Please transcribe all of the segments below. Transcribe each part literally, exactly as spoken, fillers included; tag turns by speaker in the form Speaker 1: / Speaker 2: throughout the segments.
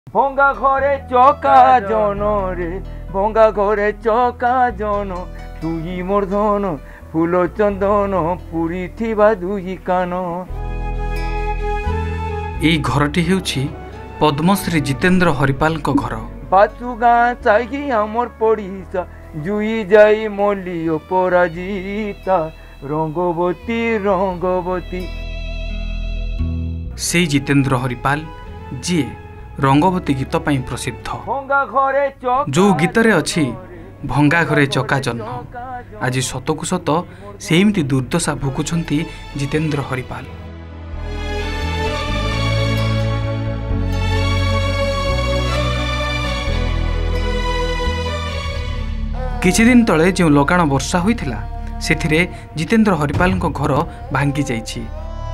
Speaker 1: भंगा घरे चका जन रे भंगा घरे चका जन तुई मोर धन फूल चंदन पुरी थिबा दुई कान।
Speaker 2: एई घरटी हेउछि पद्मश्री जितेंद्र हरिपाल को घर।
Speaker 1: बाचु गाँ चाही आमर पड़ीसा जुई जाई मल्ली अपराजिता रंगवती रंगवती।
Speaker 2: से जितेंद्र हरिपाल जी रंगवती गीत पाई प्रसिद्ध। जो गीत रे अछि भंगा घरे चका जन्म आज सतकु सत सेमती दुर्दशा भोगुछंती जितेंद्र हरिपाल। किछि दिन तले जो लगाण वर्षा होइथिला सेथिरे जितेंद्र हरिपाल को घर भांगी जाइछि।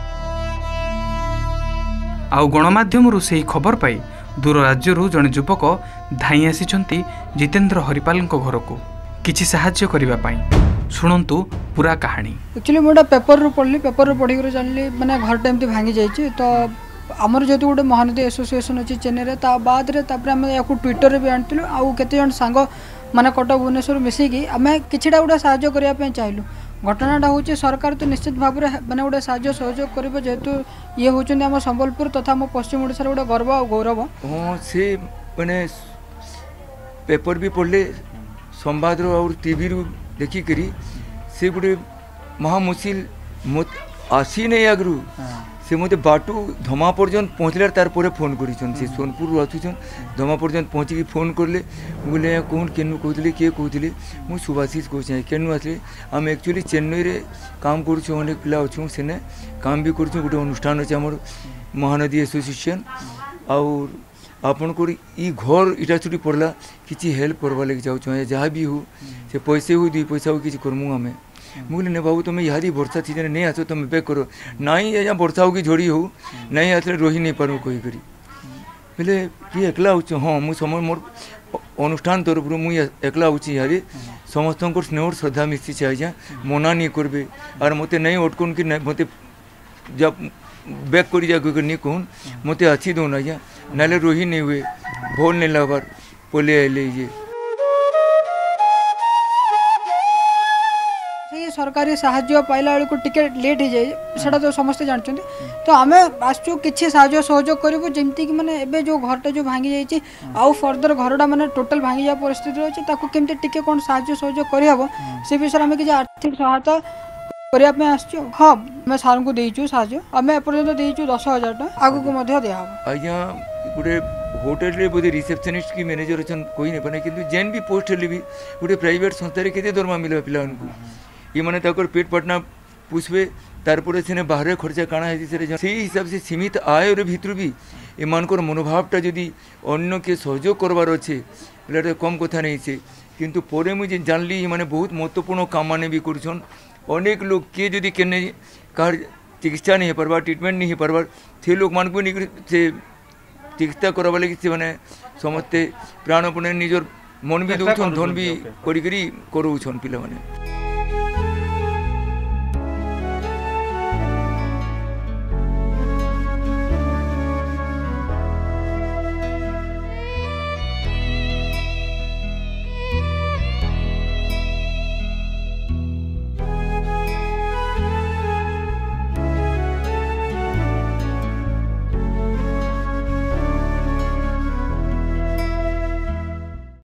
Speaker 2: आउ गणमाध्यम से खबर पाई दूर राज्य जड़े युवक धाई आसी जितेंद्र हरिपाल घर को किछि साहाय्य करिबा पाई। शुणंतु पूरा कहानी।
Speaker 3: एक्चुअली मोटा पेपर रू पढ़ली पेपर रू पढ़ी जानी मैंने घर टाइम भांगी जाइए। तो आमर जेहतु गोटे महानदी एसोसिएशन अच्छी चेन्नई ता बाद या ट्विटर भी आनी आउ केते जन सांग माने कटक भुवनेश्वर मिसिकी आम कि गोटे साहाय्य करने चाहिए। घटनाटा हूँ सरकार तो निश्चित भाव में मैंने गोटे साहाय्य सहयोग कर जेहेतु ये हूँ आम संबलपुर तथा आम पश्चिम ओडिशा गोटे गर्व और गौरव।
Speaker 1: हाँ से मैंने पेपर भी पढ़ले संवाद और टीवी रू देखिक से गोटे महा मुश्किल मत आसी नहीं आगु से मत बाटू धमा पर्यंत पहुँचल तार पर फोन कर सोनपुर आसुन धमा पर्यंत पहुँचिकी फोन कले बोले कौन केनु कहते किए कहते मुझे सुभाषिष कहे केनु आसले आम एक्चुअली चेन्नई रे काम करूँ अनेक पिला अच्छे सेने काम भी करूँ गोटे अनुष्ठान अच्छे आम महानदी एसोसिएशन और आपण को ई घर इटा छुट्टी पड़ला किसी हेल्प करवा लगे चाहूँ जहाँ भी हो से पैसे हो दुई पैसा हो कि करमु आम मुझे ने बाबू तुम यहाँ वर्षा सीजन नहीं आस तुम बेक करो नाई या वर्षा हो कि झड़ी हो नहीं आसले रही नहीं पारू कही करी बोले कि एकला हो हाँ मुझे समय मोर अनुष्ठान तरफ मुझे एकला हो यहाँ समस्त स्नेह श्रद्धा मिसी चाहिए मना नहीं करबे और मत नहीं अटकन कि मत जब बैक कर जा नहीं कहन मत अच्छी दौन आज्ञा ना रही नहीं हुए भोल नहीं लगवार पले आइले ये
Speaker 3: सरकारी साहाय्य पाइला बेलू टिके लेट हो जाए सेटा तो समस्ते जानते। तो आम आसचु कि साहाय्य सहयोग करूँ जमती कि मैंने एबे जो घरटा जो भांगी जाइए आउ फर्दर घरटा मैंने टोटल भांगी जा परिस्थिति अच्छे ताकू केमती टिके कौन साहाय्य सहयोग करहब से विषय में किसी आर्थिक सहायता करने आसचु। हाँ आम सार को देचु साहाय्य आम एपर्यंत देचु दस हजार टाँग आगू को दिहब।
Speaker 1: आज्ञा गोटे होटेल बोधे रिसेप्शनिस्ट की मैनेजर अच्छा कही नहीं पाने कि जेन भी पोस्ट हेल्ले भी गोटे प्राइवेट संस्था के दरमा मिले पिला ये मैंने पेट पाटना पुष्पे तारपर से बाहर खर्चा काଣା है से हिसाब से सीमित आय भितर भी एमानकर मनोभावटा जदि अन्य के सहयोग करवार अच्छे बोले कम कथा नहीं से किंतु परे मुझे जानली माने बहुत महत्वपूर्ण काम माने भी करुछन अनेक लोग किए जदि केने कार चिकित्सा नहीं हो पार्बार ट्रिटमेंट नहीं हो पार्बार से लोग मान को से चिकित्सा करवा लगे से माने समस्ते प्राणपणे निजर मन भी दौन धन भी करी करूछन पिला माने।